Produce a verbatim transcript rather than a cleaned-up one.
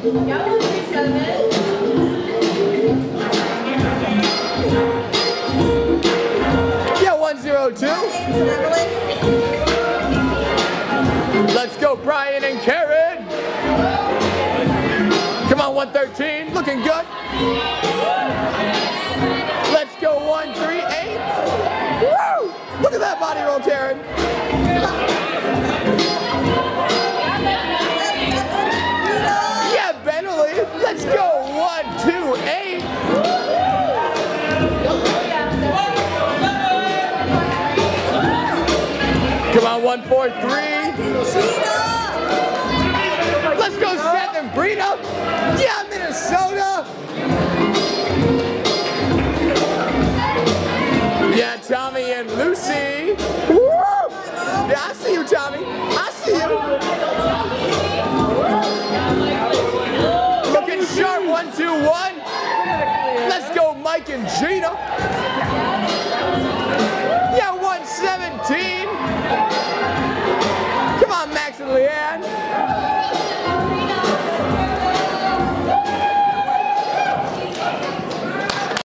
Yeah, one zero two. Let's go, Brian and Karen. Come on, one thirteen. Looking good. Let's go, one three eight. Woo! Look at that body roll, Karen. Yeah, Bentley. Let's go, one two eight. Come on, one four three. Let's go, Seth and Brina. Yeah, Minnesota. Yeah, Tommy and Lucy. Woo! Yeah, I see you, Tommy. I see you. Looking sharp, one two one. Let's go, Mike and Gina. Yeah, one seventeen.